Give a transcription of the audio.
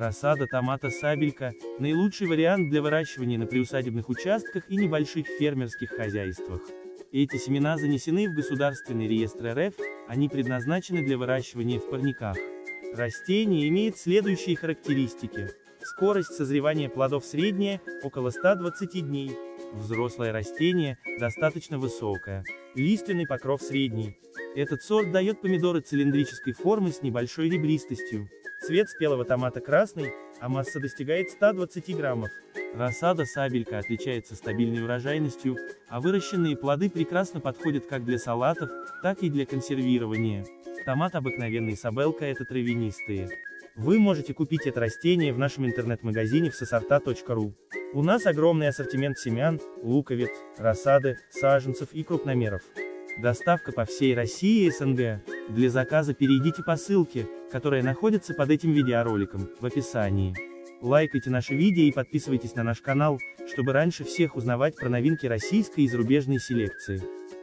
Рассада томата сабелька – наилучший вариант для выращивания на приусадебных участках и небольших фермерских хозяйствах. Эти семена занесены в Государственный реестр РФ, они предназначены для выращивания в парниках. Растение имеет следующие характеристики. Скорость созревания плодов средняя, около 120 дней. Взрослое растение, достаточно высокое. Лиственный покров средний. Этот сорт дает помидоры цилиндрической формы с небольшой ребристостью. Цвет спелого томата красный, а масса достигает 120 граммов. Рассада сабелька отличается стабильной урожайностью, а выращенные плоды прекрасно подходят как для салатов, так и для консервирования. Томат обыкновенный сабелка – это травянистые. Вы можете купить это растение в нашем интернет-магазине в сосорта.ру. У нас огромный ассортимент семян, луковиц, рассады, саженцев и крупномеров. Доставка по всей России и СНГ. Для заказа перейдите по ссылке, которая находится под этим видеороликом, в описании. Лайкайте наши видео и подписывайтесь на наш канал, чтобы раньше всех узнавать про новинки российской и зарубежной селекции.